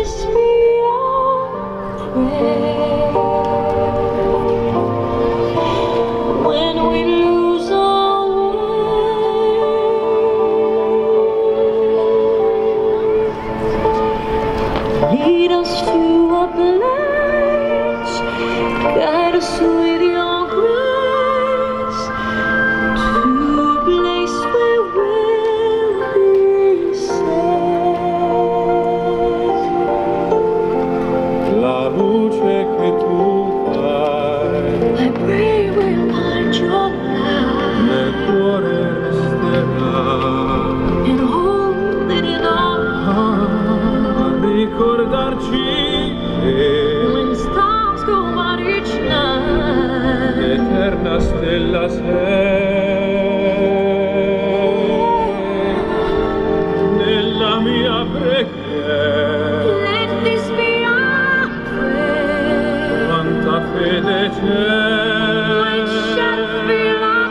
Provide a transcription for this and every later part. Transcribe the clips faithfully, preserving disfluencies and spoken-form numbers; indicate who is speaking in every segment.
Speaker 1: this be our prayer? When we lose our way, lead us to a place, guide us with your grace, to a place where we'll be safe.
Speaker 2: La luce che tu fai
Speaker 1: I pray we'll find your light
Speaker 2: nel cuore resterà,
Speaker 1: and hold it in our heart.
Speaker 2: a ricordarci che
Speaker 1: When stars go out each night,
Speaker 2: l'eterna stella sei nella mia preghiera.
Speaker 1: let this be our prayer.
Speaker 2: Quanta fede c'è,
Speaker 1: When shall fill our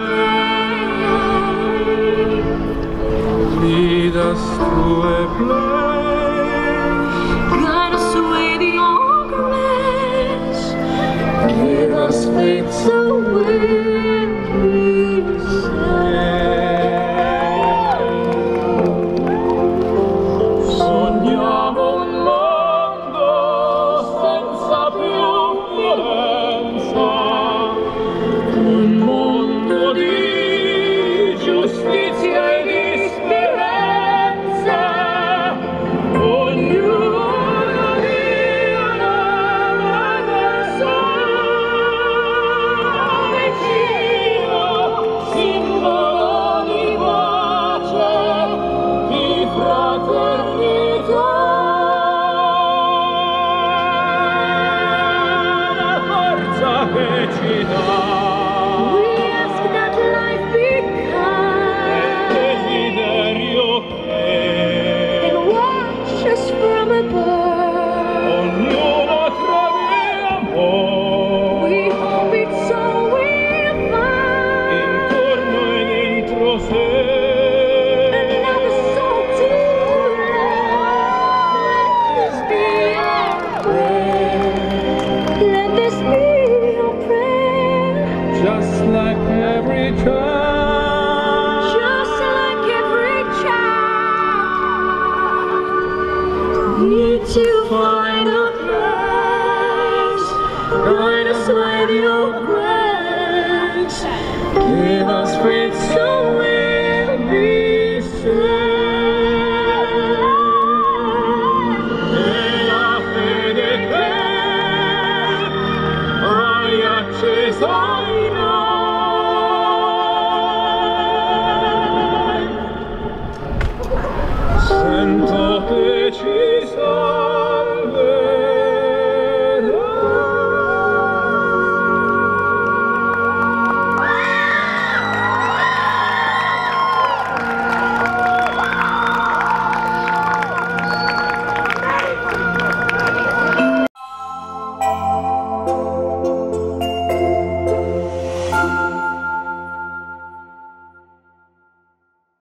Speaker 1: day,
Speaker 2: lead us to a place,
Speaker 1: guide us with your grace, give us faith so we'll be safe.
Speaker 2: sogniamo un mondo senza più violenza, un mondo di giustizia e di speranza, ognuno di una mano vicino, simbolo di pace, di fraternità. La forza che ci dà
Speaker 1: We ask that life be kind
Speaker 2: desiderio che
Speaker 1: and watch us from above.
Speaker 2: ognuno trovi amore
Speaker 1: We hope it's all we'll find.
Speaker 2: intorno e dentro sé.
Speaker 1: Another soul to love. Let this be our prayer. Let this be our prayer.
Speaker 2: Just like every child,
Speaker 1: Just like every child, need to find a place, guide us with your grace, give us faith so we'll be safe.
Speaker 2: e la fede che hai acceso in noi, sento che ci sei.